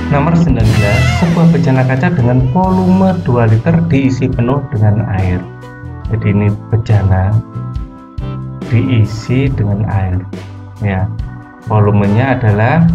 Nomor 19, sebuah bejana kaca dengan volume 2 liter diisi penuh dengan air. Jadi ini bejana diisi dengan air ya, volumenya adalah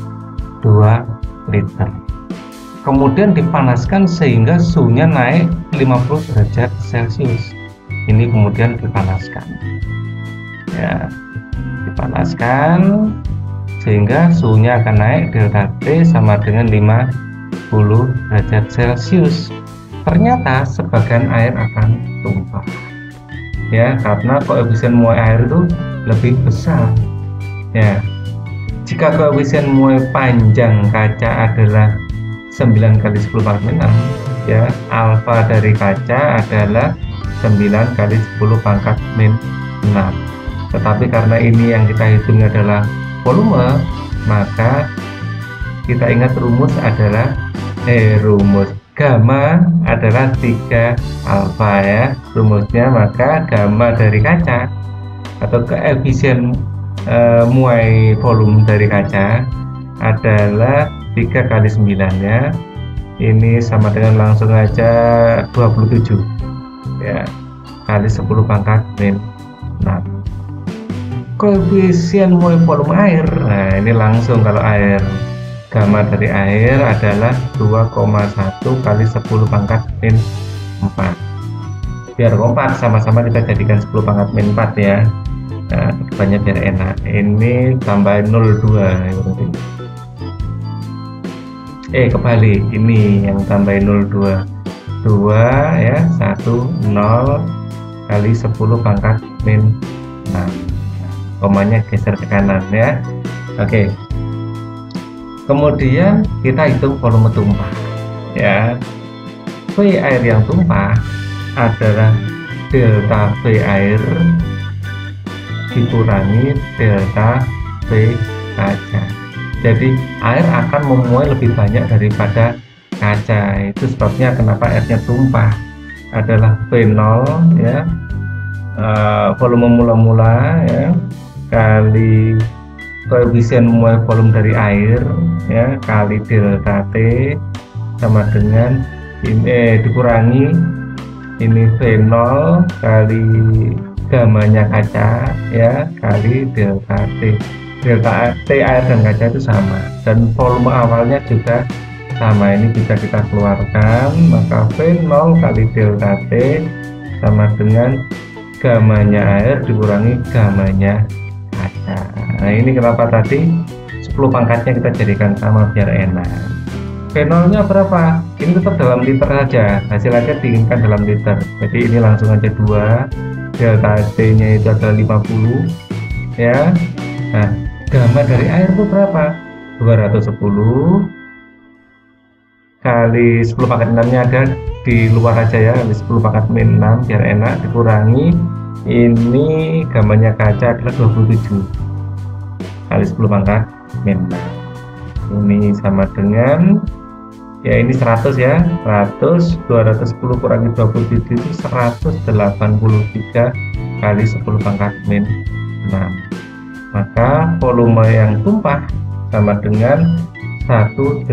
2 liter. Kemudian dipanaskan sehingga suhunya naik 50 derajat Celcius. Ini kemudian dipanaskan ya, dipanaskan sehingga suhunya akan naik delta T sama dengan 50 derajat Celcius. Ternyata sebagian air akan tumpah ya, karena koefisien muai air itu lebih besar ya. Jika koefisien muai panjang kaca adalah 9 kali 10 pangkat 6 ya, alfa dari kaca adalah 9 kali 10 pangkat min 6. Tetapi karena ini yang kita hitung adalah volume, maka kita ingat rumus adalah rumus gamma adalah 3 alfa ya rumusnya. Maka gamma dari kaca atau koefisien muai volume dari kaca adalah 3 kali 9 ya, ini sama dengan langsung aja 27 ya, kali 10 pangkat min 6. Koefisien muai volume air, nah ini langsung kalau air, gamma dari air adalah 2,1 kali 10 pangkat min 4. Biar kompak sama-sama kita jadikan 10 pangkat min 4 ya. Nah, depannya biar enak. Ini tambahin 02 kebalik, ini yang tambahin 02 2 ya, 1 0 kali 10 pangkat min 6. Komanya geser ke kanan ya. Oke. Kemudian kita hitung volume tumpah ya. V air yang tumpah adalah delta V air dikurangi delta V kaca. Jadi air akan memuai lebih banyak daripada kaca. Itu sebabnya kenapa airnya tumpah adalah V0 ya, volume mula-mula ya, kali koefisien muai volume dari air ya, kali delta T sama dengan ini dikurangi ini V0 kali gamanya kaca ya, kali delta T. Delta T air dan kaca itu sama, dan volume awalnya juga sama. Ini bisa kita keluarkan, maka V0 kali delta T sama dengan gamanya air dikurangi gamanya kaca. Nah ini kenapa tadi 10 pangkatnya kita jadikan sama biar enak. V0 nya berapa? Ini tetap dalam liter saja, hasil akhir diinginkan dalam liter. Jadi ini langsung aja 2, delta T nya itu adalah 50 ya. Nah gamma dari air itu berapa? 210 kali 10 pangkat 6 nya ada di luar aja ya, kali 10 pangkat min 6 biar enak, dikurangi ini gambarnya kaca adalah 27 kali 10 pangkat min 6. Ini sama dengan ya, ini 100 ya, 100 210 kurangi 27 itu 183 kali 10 pangkat min 6. Maka volume yang tumpah sama dengan 183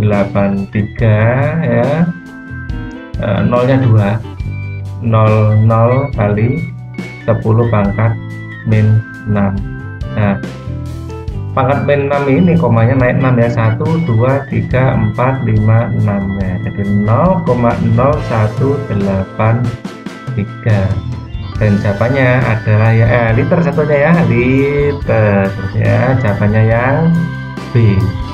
ya, nolnya 2, 00 kali 10 pangkat min 6. Nah pangkat min 6 ini komanya naik 6 ya, 1 2 3 4 5 6 ya, jadi 0,0183 dan jawabannya adalah ya liter satunya ya, liter ya, jawabannya yang B.